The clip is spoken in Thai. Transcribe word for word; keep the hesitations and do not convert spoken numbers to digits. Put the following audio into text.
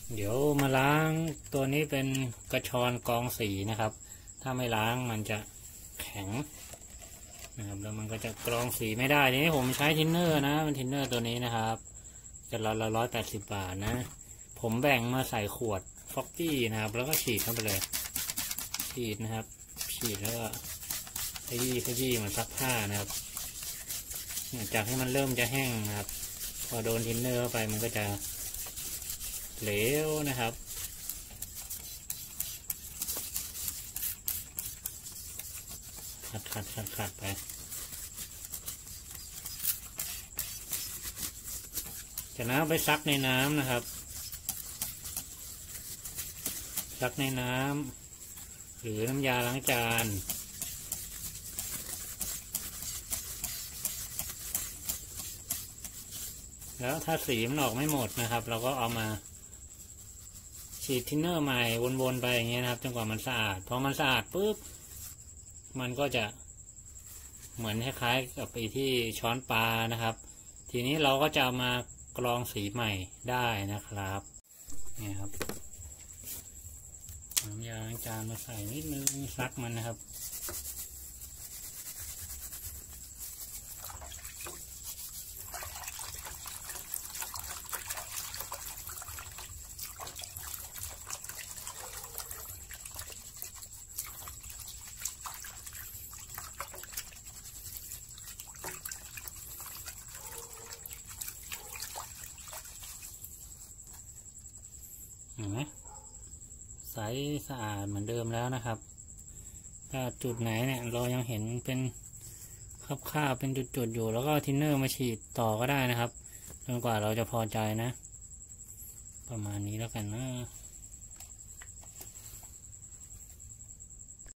เดี๋ยวมาล้างตัวนี้เป็นกระชอนกรองสีนะครับถ้าไม่ล้างมันจะแข็งนะครับแล้วมันก็จะกรองสีไม่ได้ทีนี้ผมใช้ทินเนอร์นะเป็นทินเนอร์ตัวนี้นะครับจะละละร้อยแปดสิบบาทนะผมแบ่งมาใส่ขวดฟอกกี้นะครับแล้วก็ฉีดเข้าไปเลยฉีดนะครับฉีดแล้วก็ขยี้ขยี้มันซักผ้านะครับจากให้มันเริ่มจะแห้งนะครับพอโดนทินเนอร์เข้าไปมันก็จะเหลวนะครับขัดขัดขัดขัดไปจากนั้นไปซักในน้ำนะครับซักในน้ำหรือน้ำยาล้างจานแล้วถ้าสีมันออกไม่หมดนะครับเราก็เอามาฉีดทินเนอร์ใหม่วนๆไปอย่างเงี้ยนะครับจนกว่ามันสะอาดพอมันสะอาดปุ๊บมันก็จะเหมือนคล้ายๆกับไอ้ที่ช้อนปลานะครับทีนี้เราก็จะมากรองสีใหม่ได้นะครับนี่ครับน้ำยาล้างจานมาใส่นิดนึงซักมันนะครับเห็นไหมใสสะอาดเหมือนเดิมแล้วนะครับถ้าจุดไหนเนี่ยเรายังเห็นเป็นคราบๆเป็นจุดๆอยู่แล้วก็ทินเนอร์มาฉีดต่อก็ได้นะครับจนกว่าเราจะพอใจนะประมาณนี้แล้วกันนะ